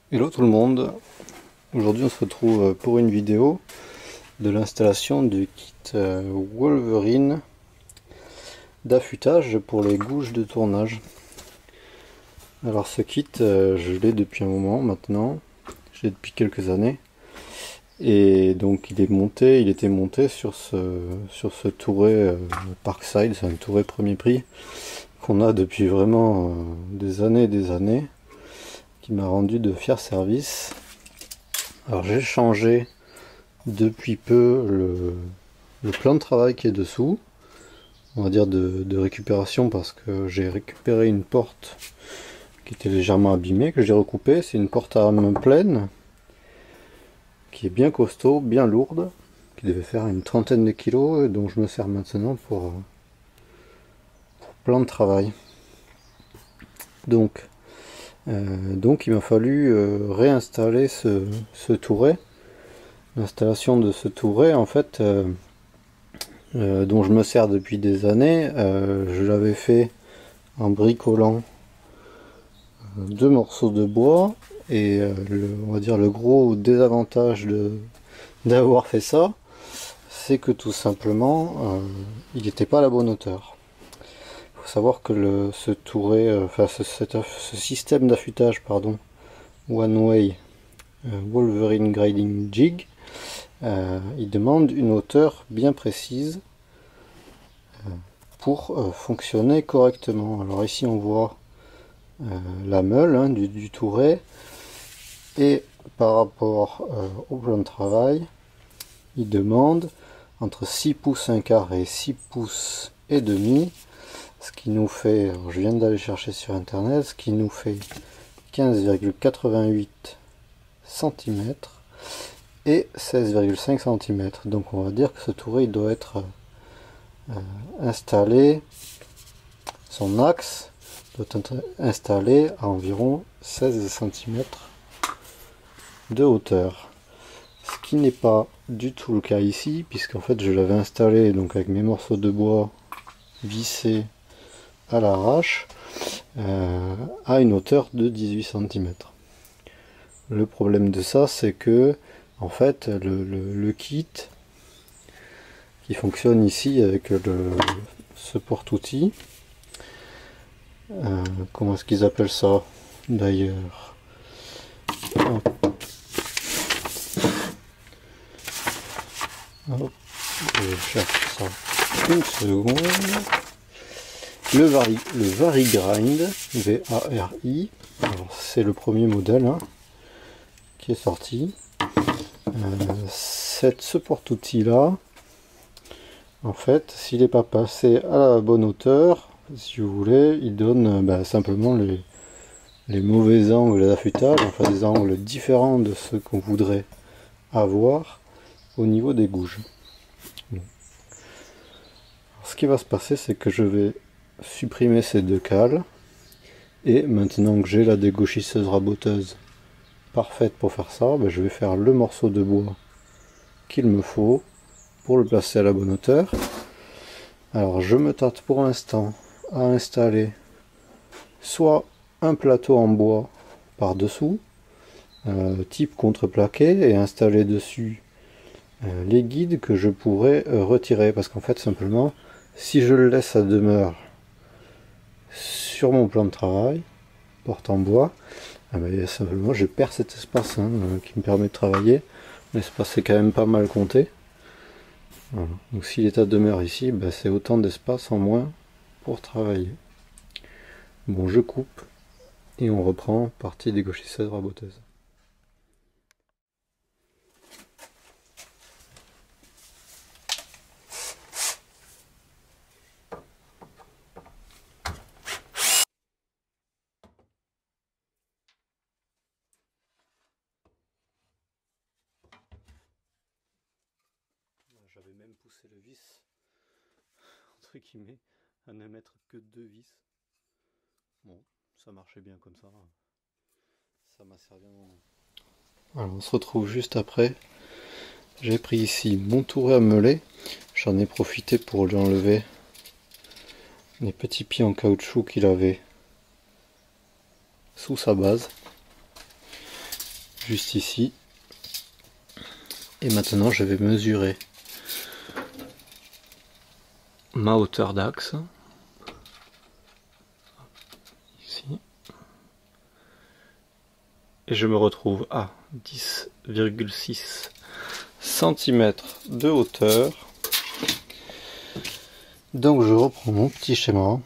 Hello tout le monde, aujourd'hui on se retrouve pour une vidéo de l'installation du kit Wolverine d'affûtage pour les gouges de tournage. Alors ce kit je l'ai depuis un moment maintenant, je l'ai depuis quelques années et donc il était monté sur ce Touret Parkside, c'est un Touret premier prix qu'on a depuis vraiment des années et des années, qui m'a rendu de fiers services. Alors j'ai changé depuis peu le plan de travail qui est dessous, on va dire de récupération, parce que j'ai récupéré une porte qui était légèrement abîmée, que j'ai recoupée. C'est une porte à main pleine qui est bien costaud, bien lourde, qui devait faire une trentaine de kilos, et dont je me sers maintenant pour plan de travail. Donc il m'a fallu réinstaller ce touret. L'installation de ce touret, en fait, dont je me sers depuis des années, je l'avais fait en bricolant deux morceaux de bois, et on va dire le gros désavantage d'avoir fait ça, c'est que tout simplement il n'était pas à la bonne hauteur. Il faut savoir que ce touret, ce système d'affûtage, pardon, One Way Wolverine Grading Jig, il demande une hauteur bien précise pour fonctionner correctement. Alors ici on voit la meule du touret, et par rapport au plan de travail, il demande entre 6 pouces 1 quart et 6 pouces et demi, ce qui nous fait, alors je viens d'aller chercher sur internet, ce qui nous fait 15,88 cm et 16,5 cm. Donc on va dire que ce touret il doit être installé, son axe doit être installé à environ 16 cm de hauteur, ce qui n'est pas du tout le cas ici, puisqu'en fait je l'avais installé donc avec mes morceaux de bois vissés à l'arrache à une hauteur de 18 cm. Le problème de ça, c'est que en fait le kit qui fonctionne ici avec ce porte-outil, comment est-ce qu'ils appellent ça d'ailleurs? Hop, je cherche ça une seconde. Le Varigrind, V-A-R-I, c'est le premier modèle qui est sorti. Ce porte-outil là, en fait, s'il n'est pas passé à la bonne hauteur, si vous voulez, il donne simplement les mauvais angles d'affûtage, enfin des angles différents de ceux qu'on voudrait avoir au niveau des gouges. Bon. Ce qui va se passer, c'est que je vais supprimer ces deux cales, et maintenant que j'ai la dégauchisseuse raboteuse parfaite pour faire ça, je vais faire le morceau de bois qu'il me faut pour le placer à la bonne hauteur. Alors je me tâte pour l'instant à installer soit un plateau en bois par dessous, type contreplaqué, et installer dessus les guides que je pourrais retirer, parce qu'en fait simplement si je le laisse à demeure sur mon plan de travail porte en bois, simplement je perds cet espace qui me permet de travailler. L'espace est quand même pas mal compté. Voilà. Donc s'il est à demeure ici, c'est autant d'espace en moins pour travailler. Bon, je coupe et on reprend partie dégauchisseuse raboteuse. J'avais même poussé le vis, entre guillemets, à ne mettre que deux vis. Bon, ça marchait bien comme ça. Ça m'a servi un moment. Alors on se retrouve juste après. J'ai pris ici mon touret à meuler. J'en ai profité pour lui enlever les petits pieds en caoutchouc qu'il avait sous sa base. juste ici. Et maintenant je vais mesurer ma hauteur d'axe. Ici. Et je me retrouve à 10,6 cm de hauteur. Donc je reprends mon petit schéma.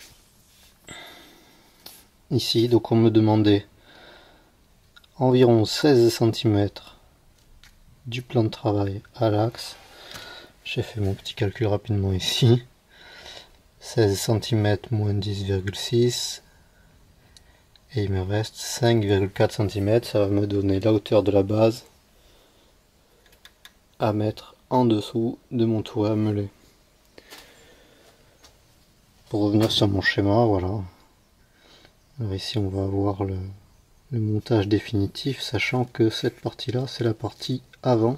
Ici, donc on me demandait environ 16 cm du plan de travail à l'axe. J'ai fait mon petit calcul rapidement ici. 16 cm moins 10,6 et il me reste 5,4 cm. Ça va me donner la hauteur de la base à mettre en dessous de mon tour à meuler. Pour revenir sur mon schéma, voilà. Alors ici on va avoir le montage définitif, sachant que cette partie là c'est la partie avant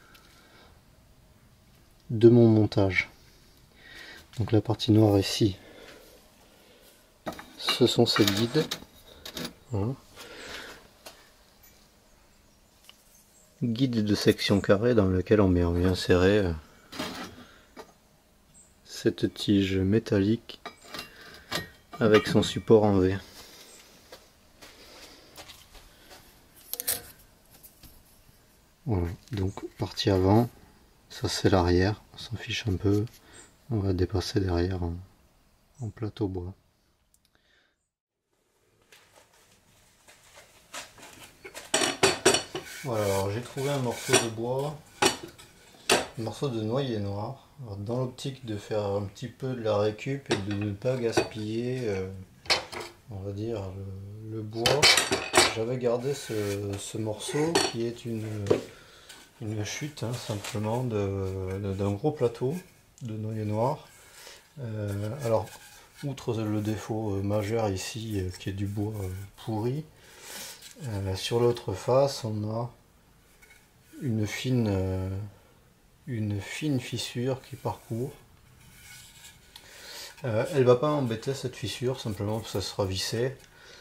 de mon montage. Donc la partie noire ici, ce sont ces guides. Voilà. Guide de section carrée dans lequel on vient insérer cette tige métallique avec son support en V. Voilà, donc partie avant, ça c'est l'arrière, on s'en fiche un peu, on va dépasser derrière en plateau bois. Voilà, alors j'ai trouvé un morceau de bois, un morceau de noyer noir, alors, dans l'optique de faire un petit peu de la récup et de ne pas gaspiller, on va dire, le bois. J'avais gardé ce morceau qui est une chute simplement d'un gros plateau de noyer noir. Alors, outre le défaut majeur ici qui est du bois pourri, sur l'autre face on a une fine fissure qui parcourt. Elle va pas m'embêter cette fissure, simplement parce que ça sera vissé.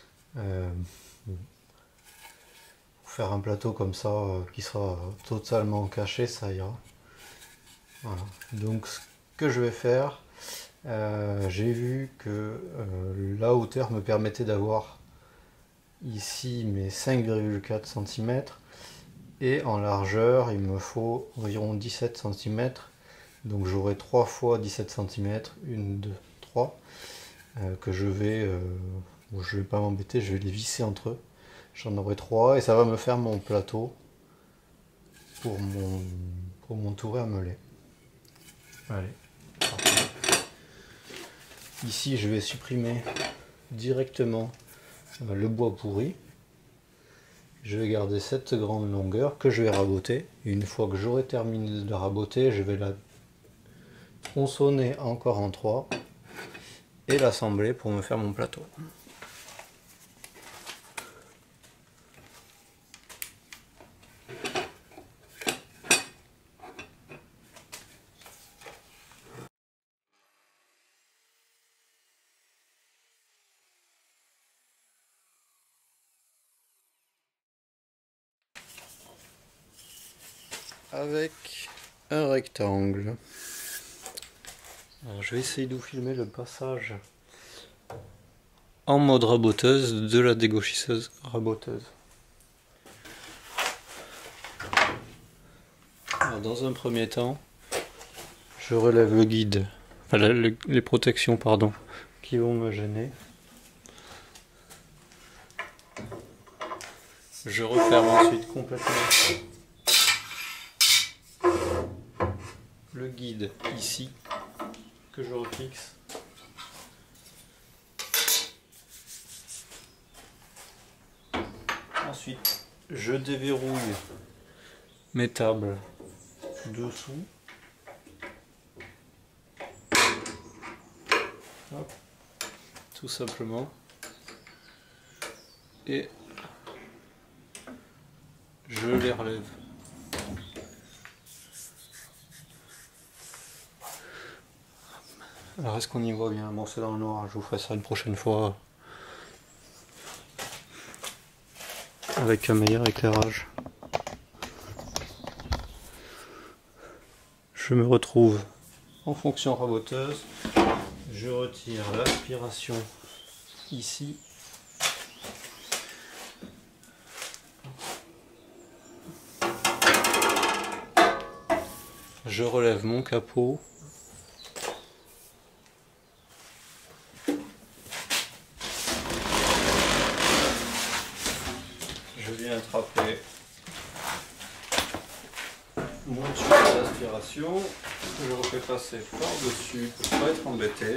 Faire un plateau comme ça qui sera totalement caché, ça ira. Voilà. Donc ce que je vais faire, j'ai vu que la hauteur me permettait d'avoir ici mes 5,4 cm et en largeur il me faut environ 17 cm, donc j'aurai 3 fois 17 cm, 1, 2, 3 que je vais pas m'embêter, je vais les visser entre eux. J'en aurai 3 et ça va me faire mon plateau pour mon tour à meuler. Allez, parfait. Ici je vais supprimer directement le bois pourri. Je vais garder cette grande longueur que je vais raboter. Et une fois que j'aurai terminé de la raboter, je vais la tronçonner encore en 3 et l'assembler pour me faire mon plateau. Avec un rectangle. Alors, je vais essayer de vous filmer le passage en mode raboteuse de la dégauchisseuse raboteuse. Alors, dans un premier temps, je relève le guide, enfin, les protections pardon, qui vont me gêner. Je referme ensuite complètement le guide ici, que je refixe. Ensuite, je déverrouille mes tables dessous. Hop, tout simplement. Et je les relève. Alors est-ce qu'on y voit bien? Bon, c'est dans le noir, je vous ferai ça une prochaine fois. avec un meilleur éclairage. Je me retrouve en fonction raboteuse. Je retire l'aspiration ici. Je relève mon capot. Je viens attraper mon tube d'aspiration. Je le refais passer par-dessus pour ne pas être embêté.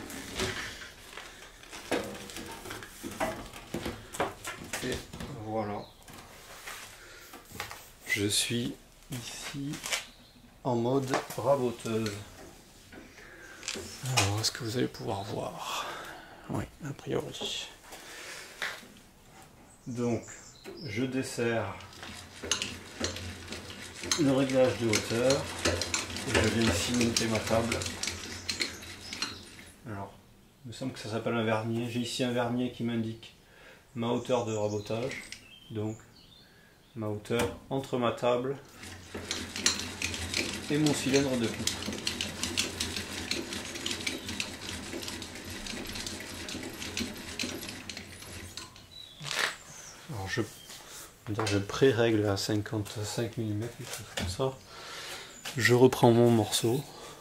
Et voilà. Je suis ici en mode raboteuse. Alors, est-ce que vous allez pouvoir voir? Oui, a priori. Donc, je desserre le réglage de hauteur et je viens ici monter ma table. Alors, il me semble que ça s'appelle un vernier. J'ai ici un vernier qui m'indique ma hauteur de rabotage. Donc, ma hauteur entre ma table et mon cylindre de coupe. Alors je pré-règle à 55 mm, comme ça. Je reprends mon morceau.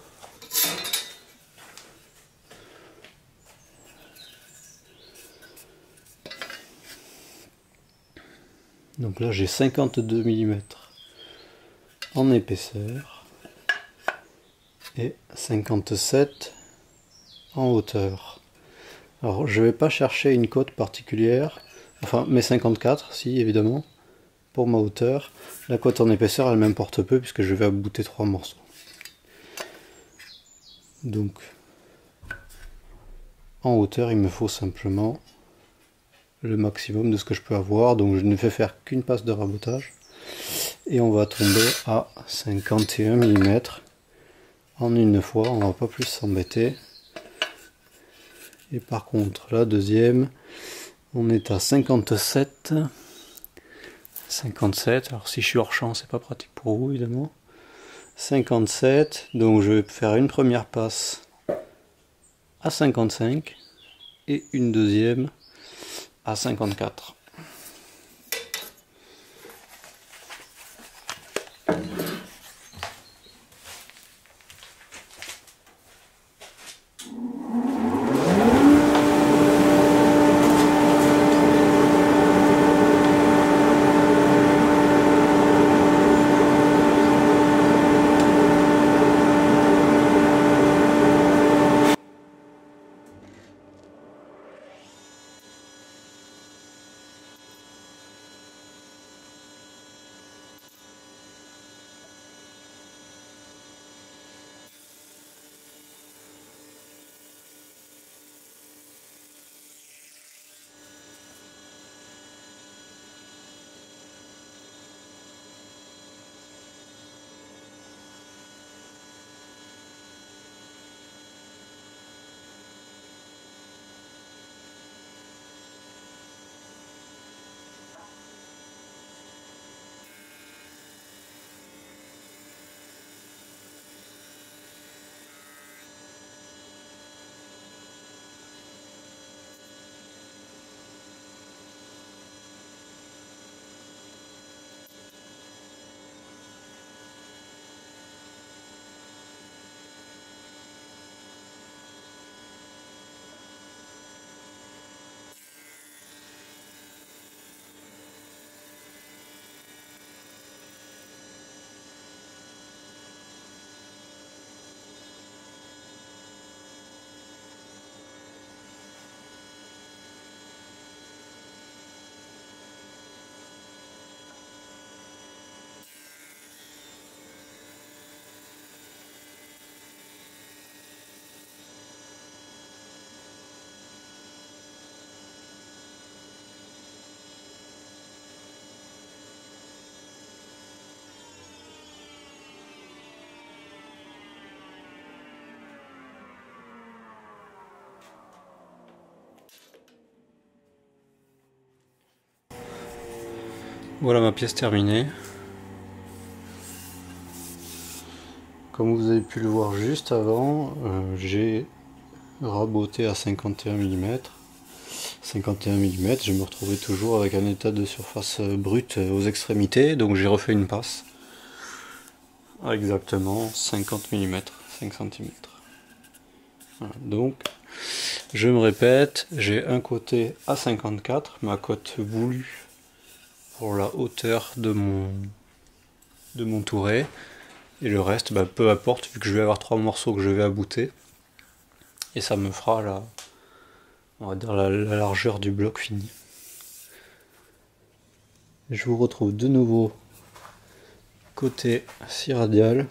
Donc là j'ai 52 mm en épaisseur et 57 en hauteur. Alors je vais pas chercher une cote particulière, enfin mes 54 si évidemment pour ma hauteur. La cote en épaisseur elle m'importe peu puisque je vais abouter 3 morceaux. Donc en hauteur il me faut simplement le maximum de ce que je peux avoir, donc je ne fais faire qu'une passe de rabotage et on va tomber à 51 mm en une fois, on va pas plus s'embêter. Et par contre la deuxième on est à 57, alors si je suis hors champ c'est pas pratique pour vous évidemment. 57, donc je vais faire une première passe à 55 et une deuxième à 54. Voilà ma pièce terminée. Comme vous avez pu le voir juste avant, j'ai raboté à 51 mm. 51 mm, je me retrouvais toujours avec un état de surface brute aux extrémités, donc j'ai refait une passe à exactement 50 mm, 5 cm. Voilà, donc je me répète, j'ai un côté à 54, ma cote voulue pour la hauteur de mon touret, et le reste, bah, peu importe, vu que je vais avoir 3 morceaux que je vais abouter, et ça me fera on va dire la largeur du bloc fini. Je vous retrouve de nouveau côté scie radiale.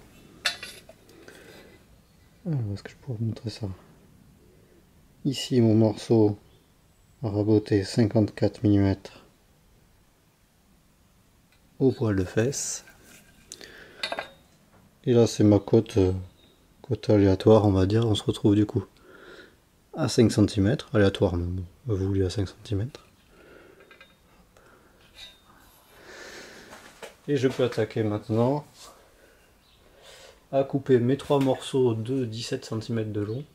Est-ce que je pourrais vous montrer ça? Ici mon morceau raboté 54 mm au poil de fesse. Et là c'est ma cote aléatoire, on va dire. On se retrouve du coup à 5 cm, aléatoire mais bon, voulu à 5 cm. Et je peux attaquer maintenant à couper mes 3 morceaux de 17 cm de long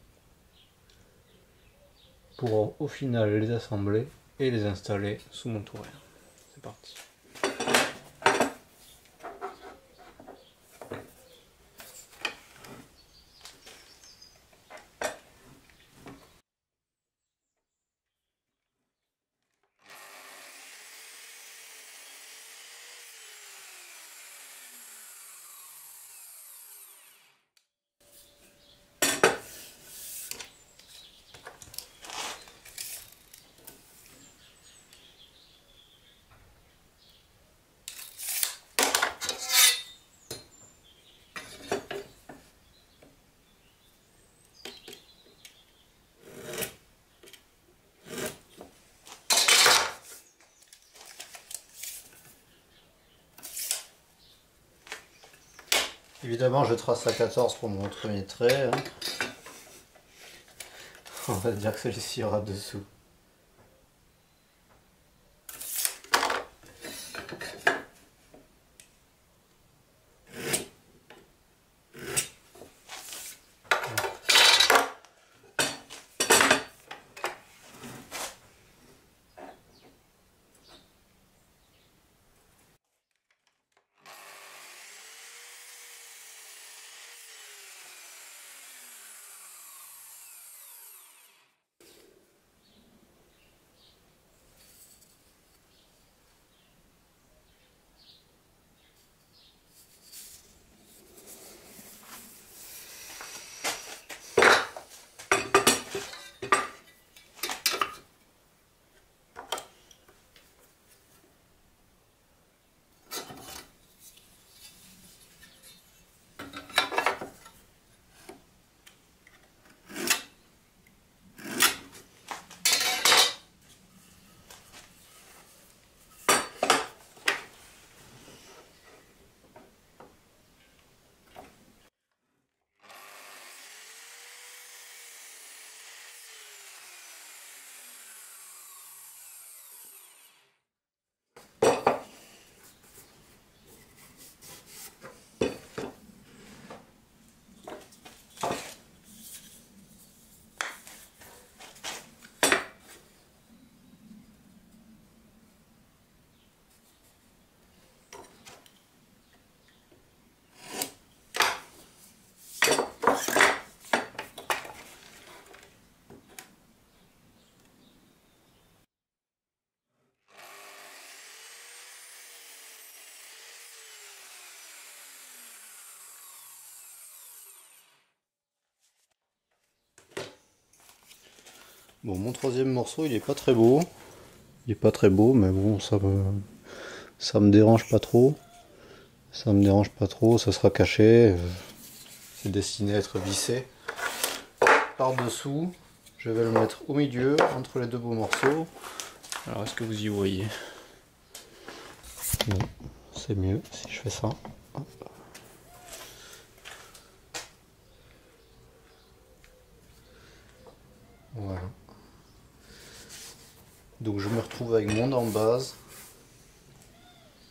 pour au final les assembler et les installer sous mon touret. C'est parti. Évidemment, je trace à 14 pour mon premier trait. Hein. On va dire que celui-ci aura dessous. Bon, mon troisième morceau, il est pas très beau. Il est pas très beau, mais bon, ça me dérange pas trop. Ça me dérange pas trop, ça sera caché. C'est destiné à être vissé par-dessous. Je vais le mettre au milieu, entre les deux beaux morceaux. Alors, est-ce que vous y voyez? Bon, c'est mieux si je fais ça. Hop. Voilà. Donc je me retrouve avec mon dent de base.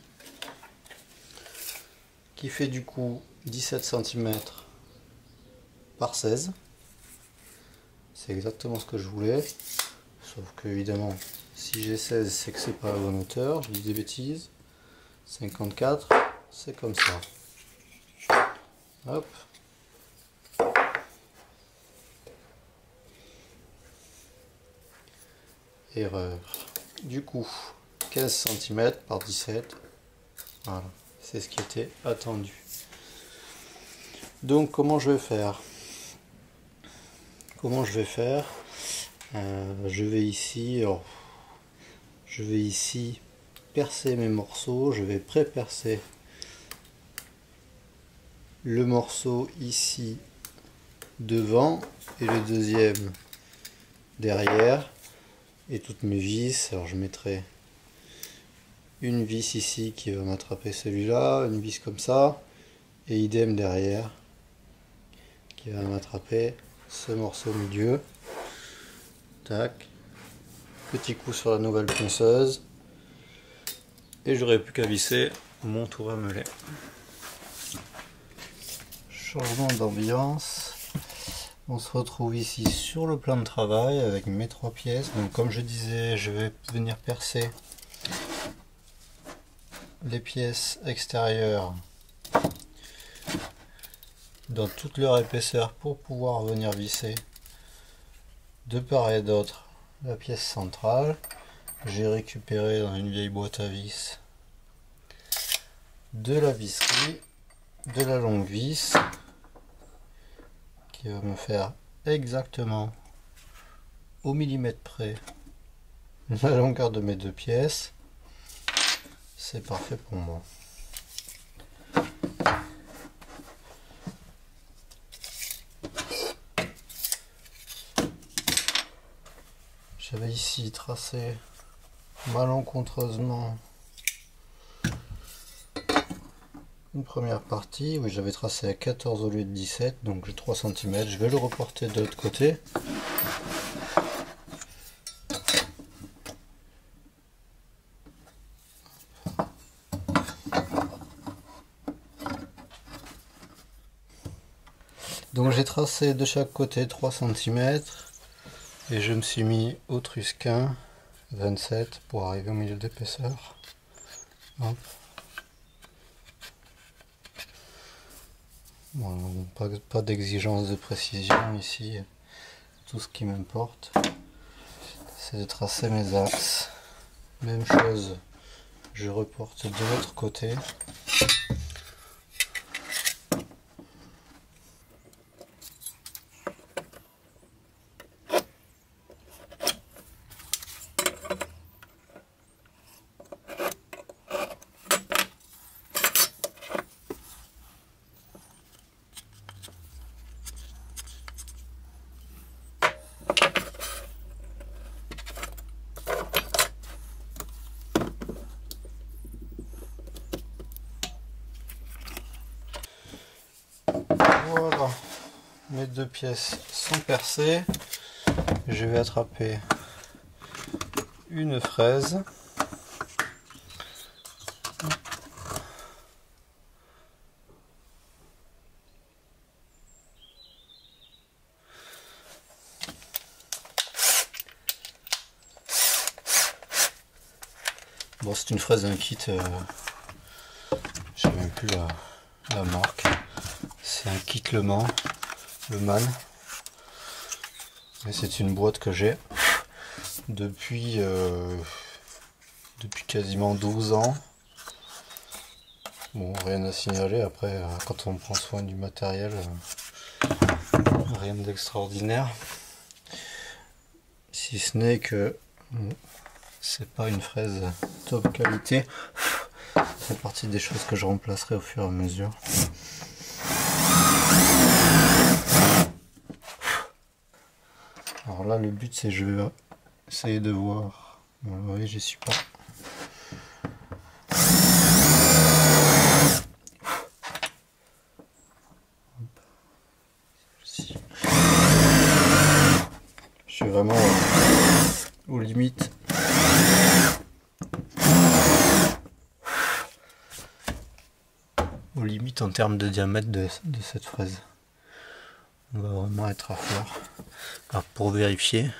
qui fait du coup 17 cm par 16. C'est exactement ce que je voulais, sauf que évidemment si j'ai 16 c'est que c'est pas la bonne hauteur, je dis des bêtises. 54 c'est comme ça. Hop. Erreur. Du coup 15 cm par 17. Voilà, c'est ce qui était attendu. Donc comment je vais faire? Je vais ici percer mes morceaux. Je vais pré-percer le morceau ici devant et le deuxième derrière, et toutes mes vis. Alors je mettrai une vis ici qui va m'attraper celui-là, une vis comme ça, et idem derrière qui va m'attraper ce morceau au milieu. Tac, petit coup sur la nouvelle ponceuse, et j'aurai plus qu'à visser mon tour à melet. Changement d'ambiance. On se retrouve ici sur le plan de travail avec mes 3 pièces. Donc comme je disais, je vais venir percer les pièces extérieures dans toute leur épaisseur pour pouvoir venir visser de part et d'autre la pièce centrale. J'ai récupéré dans une vieille boîte à vis de la visserie, de la longue vis qui va me faire exactement au millimètre près la longueur de mes 2 pièces. C'est parfait pour moi. J'avais ici tracé malencontreusement une première partie, oui, j'avais tracé à 14 au lieu de 17, donc j'ai 3 cm. Je vais le reporter de l'autre côté. Donc j'ai tracé de chaque côté 3 cm et je me suis mis au Trusquin 27 pour arriver au milieu d'épaisseur. Hop. Voilà, pas d'exigence de précision ici. Tout ce qui m'importe, c'est de tracer mes axes. Même chose, je reporte de l'autre côté. Voilà, mes 2 pièces sont percées. Je vais attraper une fraise. Bon, c'est une fraise d'un kit, je sais même plus la marque. C'est un kit Le Man. Et c'est une boîte que j'ai depuis quasiment 12 ans. Bon, rien à signaler. Après, quand on prend soin du matériel, rien d'extraordinaire. Si ce n'est que c'est pas une fraise top qualité. Ça fait partie des choses que je remplacerai au fur et à mesure. Alors là, le but, c'est je vais essayer de voir. Bon, vous voyez, j'y suis pas. Je suis vraiment aux limites. limite en termes de diamètre de cette fraise. On va vraiment être à fleur. Alors pour vérifier,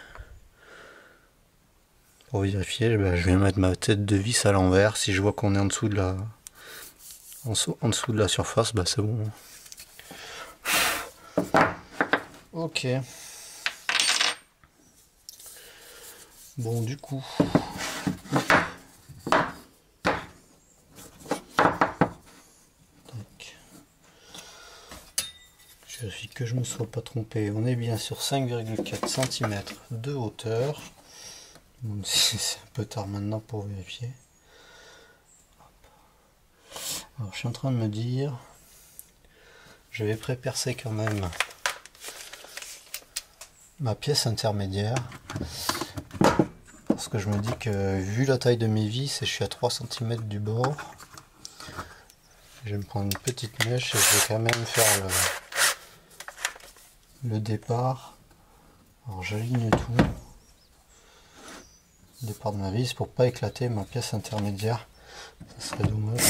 ben, je vais mettre ma tête de vis à l'envers. Si je vois qu'on est en dessous de la surface, bah c'est bon. Ok. Bon, du coup, je vérifie que je ne me sois pas trompé. On est bien sur 5,4 cm de hauteur. Même si c'est un peu tard maintenant pour vérifier. Alors, je suis en train de me dire, je vais pré-percer quand même ma pièce intermédiaire. Parce que je me dis que vu la taille de mes vis, et je suis à 3 cm du bord, je vais me prendre une petite mèche et je vais quand même faire le départ. Alors j'aligne tout. Le départ de ma vis pour pas éclater ma pièce intermédiaire. Ça serait dommage.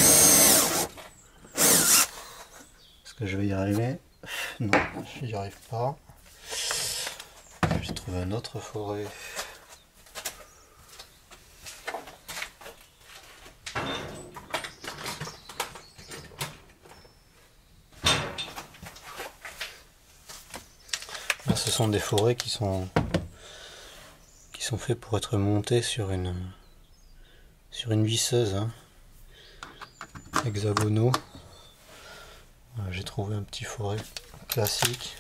Est-ce que je vais y arriver? Non, je n'y arrive pas. J'ai trouvé un autre forêt. Là, ce sont des forêts qui sont faits pour être montés sur une visseuse, hein. Hexagonaux. J'ai trouvé un petit forêt classique.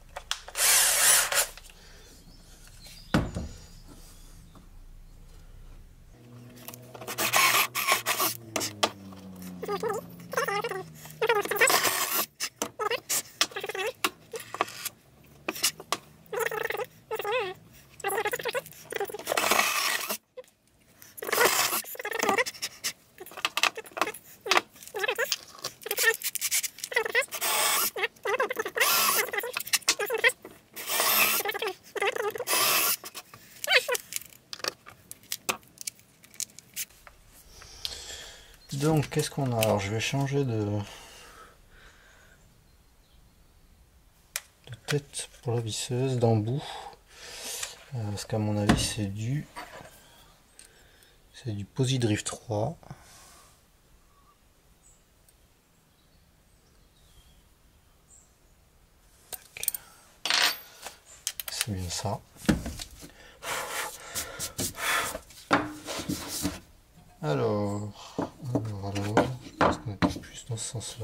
Donc qu'est-ce qu'on a? Alors je vais changer de tête pour la visseuse, d'embout, parce qu'à mon avis c'est du Posi-Drift 3. C'est bien ça. Alors, je pense qu'on est plus dans ce sens-là.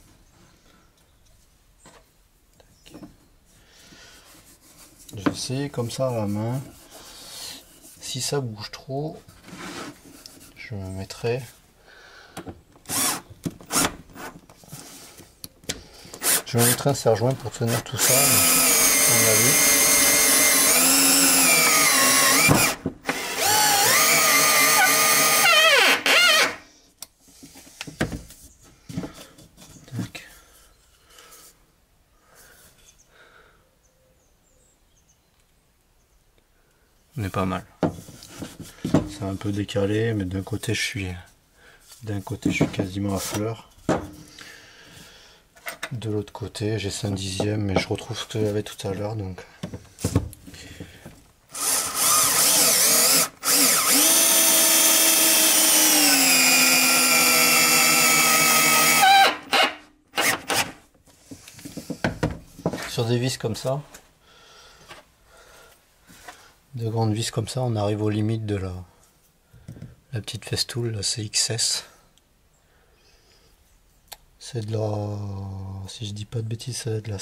Je vais essayer comme ça à la main. Si ça bouge trop, je me mettrai. Je me mettrai un serre-joint pour tenir tout ça. À mon avis. On est pas mal. C'est un peu décalé, mais d'un côté je suis quasiment à fleur. De l'autre côté j'ai 5/10, mais je retrouve ce que j'avais tout à l'heure, donc. Sur des vis comme ça, de grandes vis comme ça, on arrive aux limites de la petite festoule, la CXS. C'est de la, si je dis pas de bêtises, c'est de la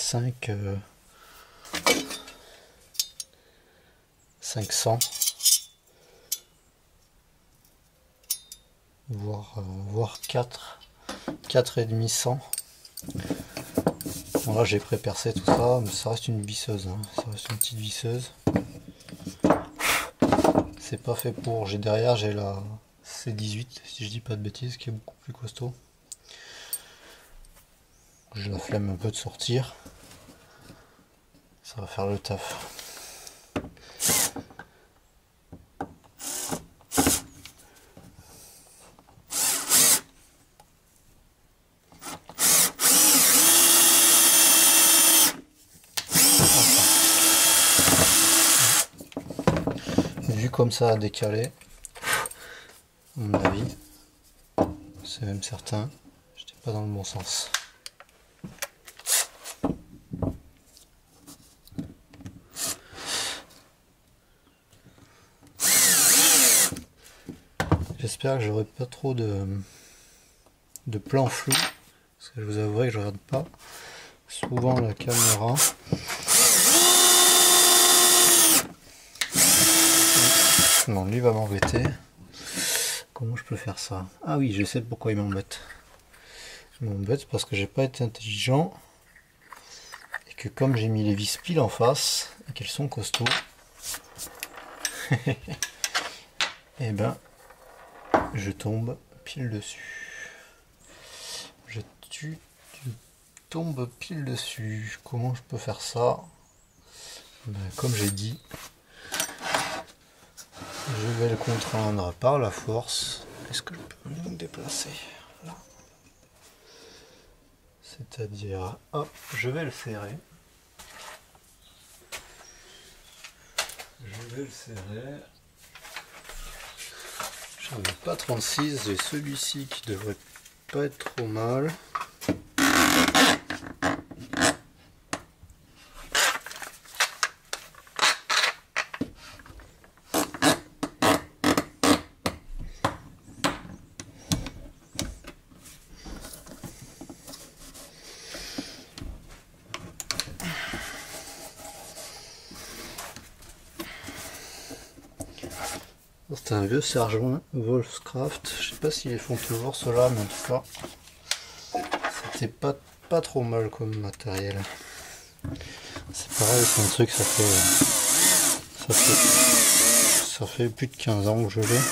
500, voire 4,5 100. Bon, là j'ai pré-percé tout ça, mais ça reste une visseuse, hein. Ça reste une petite visseuse. C'est pas fait pour. Derrière j'ai la C18, si je dis pas de bêtises, qui est beaucoup plus costaud. J'ai la flemme un peu de sortir. Ça va faire le taf. comme ça à décaler. À mon avis. C'est même certain. J'étais pas dans le bon sens. J'espère que j'aurai pas trop de plans flous. Parce que je vous avouerai que je regarde pas souvent la caméra. Non, lui va m'embêter. Comment je peux faire ça? Ah oui, je sais pourquoi il m'embête. Il m'embête parce que j'ai pas été intelligent. Et que comme j'ai mis les vis pile en face, et qu'elles sont costauds, et ben je tombe pile dessus. Je tombe pile dessus. Comment je peux faire ça? Ben, comme j'ai dit, je vais le contraindre par la force. Est-ce que je peux me déplacer là? C'est-à-dire, hop, je vais le serrer. Je vais le serrer. J'en ai pas 36, j'ai celui-ci qui devrait pas être trop mal. C'est un vieux sergent Wolfscraft, je sais pas s'ils les font toujours cela, mais en tout cas c'était pas trop mal comme matériel. C'est pareil, c'est un truc, ça fait plus de 15 ans que je l'ai.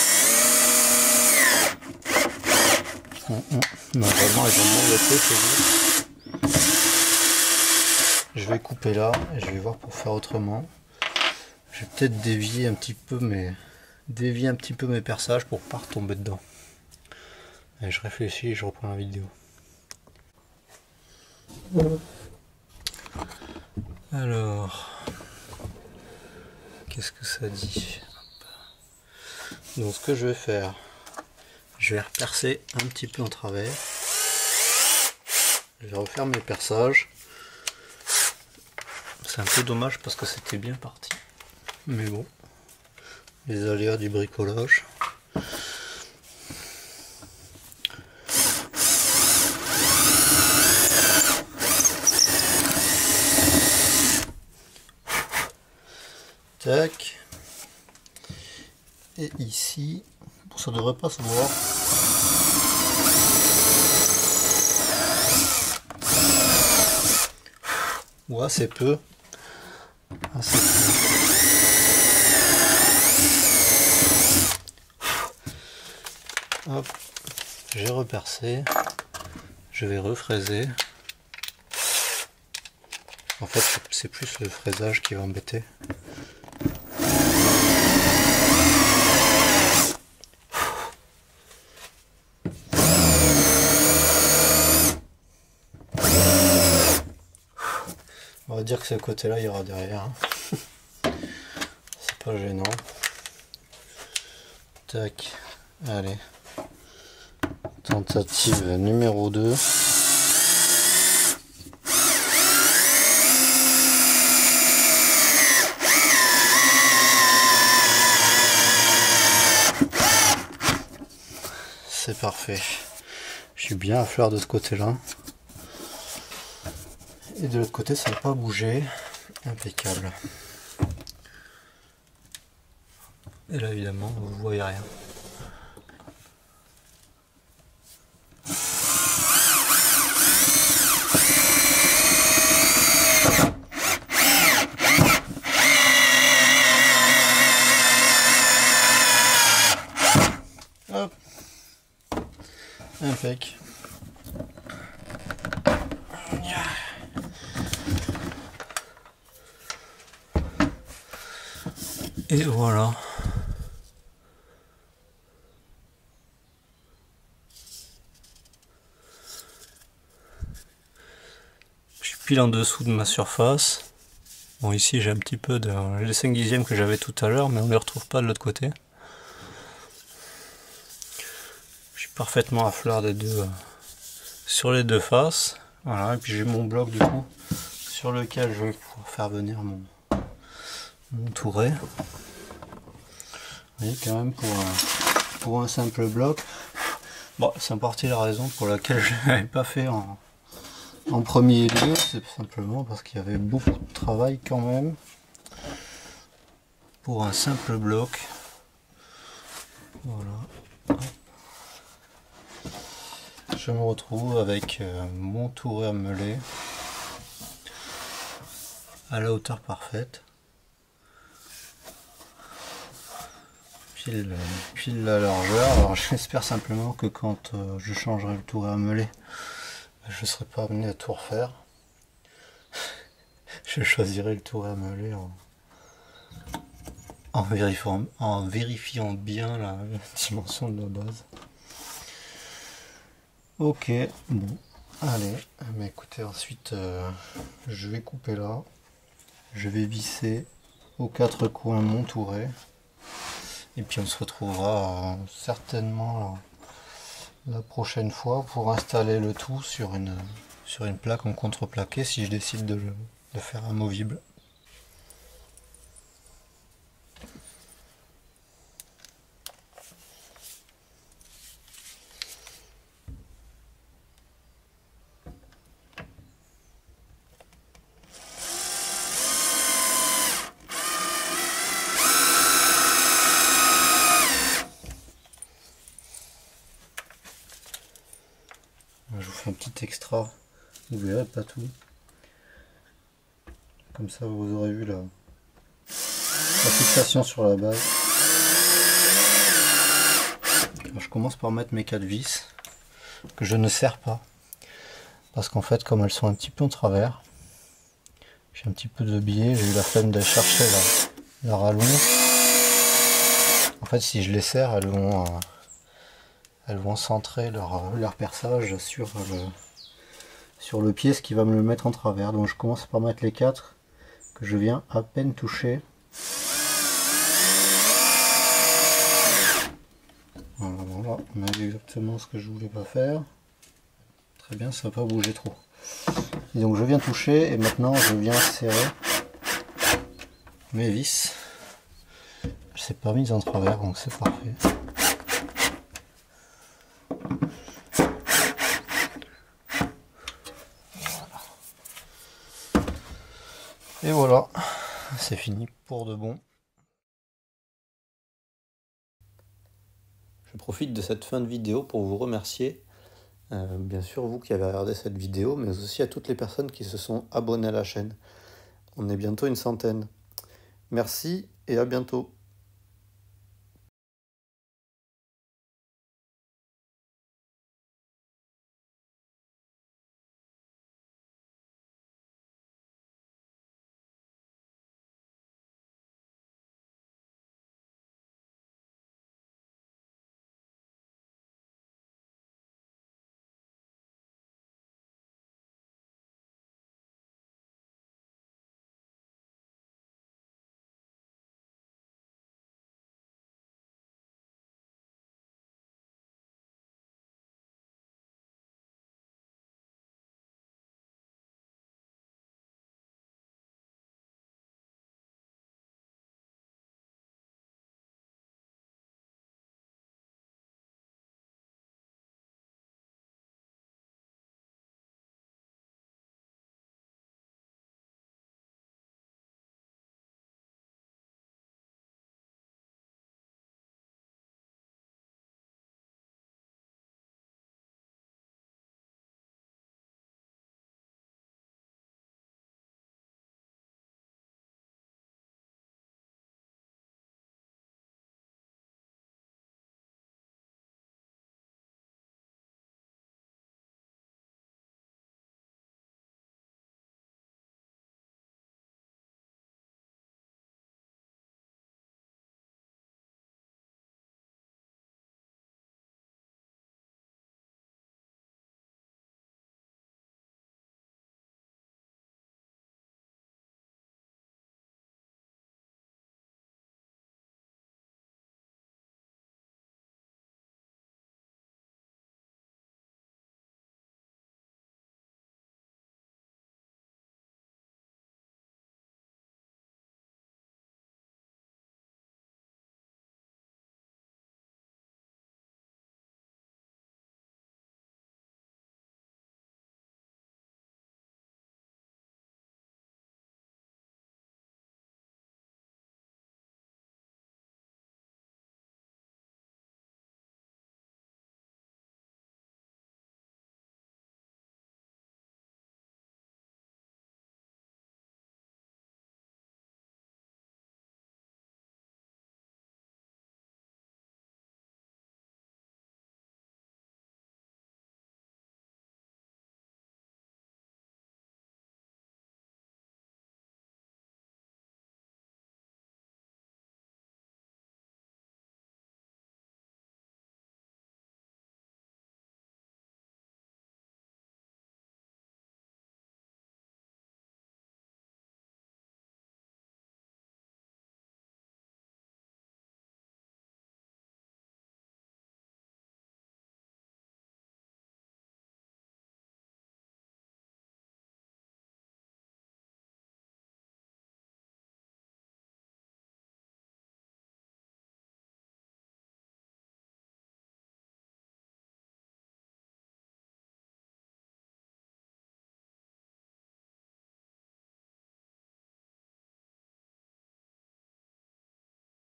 Non, vraiment, ils vont m'embêter, c'est vous. Je vais couper là et je vais voir pour faire autrement. Je vais peut-être dévier un petit peu mes perçages pour pas retomber dedans. Et je réfléchis et je reprends la vidéo. Alors, qu'est-ce que ça dit? Donc ce que je vais faire, je vais repercer un petit peu en travers. Je vais refaire mes perçages. C'est un peu dommage parce que c'était bien parti. Mais bon, les aléas du bricolage. Tac. Et ici, bon, ça devrait pas se voir. Ou assez peu. Assez peu. Hop, j'ai repercé. Je vais refraiser. En fait, c'est plus le fraisage qui va embêter. On va dire que ce côté-là, il y aura derrière. C'est pas gênant. Tac. Allez. Tentative numéro 2. C'est parfait. Je suis bien à fleur de ce côté-là. Et de l'autre côté, ça n'a pas bougé. Impeccable. Et là, évidemment, vous ne voyez rien. Hop. Impec. Et voilà. Je suis pile en dessous de ma surface. Bon, ici j'ai un petit peu de les 5/10 que j'avais tout à l'heure, mais on ne les retrouve pas de l'autre côté. Je suis parfaitement à fleur des deux, sur les deux faces. Voilà, et puis j'ai mon bloc du coup sur lequel je vais pouvoir faire venir mon touret. Vous voyez, quand même pour un simple bloc. Bon, c'est en partie la raison pour laquelle je ne l'avais pas fait en premier lieu, c'est simplement parce qu'il y avait beaucoup de travail quand même pour un simple bloc. Voilà. Je me retrouve avec mon touret à meuler à la hauteur parfaite, pile la largeur. Alors j'espère simplement que quand je changerai le touret à meuler, je ne serai pas amené à tout refaire. Je choisirai le touret à meuler en vérifiant bien la dimension de la base. Ok, bon, allez, mais écoutez, ensuite je vais couper là, je vais visser aux 4 coins mon touret, et puis on se retrouvera certainement la prochaine fois pour installer le tout sur une plaque en contreplaqué si je décide de le faire amovible. Je vous fais un petit extra, vous verrez pas tout. Comme ça vous aurez vu la fixation sur la base. Alors, je commence par mettre mes 4 vis que je ne serre pas. Parce qu'en fait, comme elles sont un petit peu en travers, j'ai un petit peu de biais, j'ai eu la flemme d'aller chercher la rallonge. En fait, si je les serre, elles vont centrer leur perçage sur le pied, ce qui va me le mettre en travers. Donc je commence par mettre les 4 que je viens à peine toucher. Voilà, on a exactement ce que je voulais pas faire. Très bien, ça va pas bouger trop. Et donc je viens toucher et maintenant je viens serrer mes vis. C'est pas mis en travers, donc c'est parfait. Et voilà, c'est fini pour de bon. Je profite de cette fin de vidéo pour vous remercier. Bien sûr, vous qui avez regardé cette vidéo, mais aussi à toutes les personnes qui se sont abonnées à la chaîne. On est bientôt une centaine. Merci et à bientôt.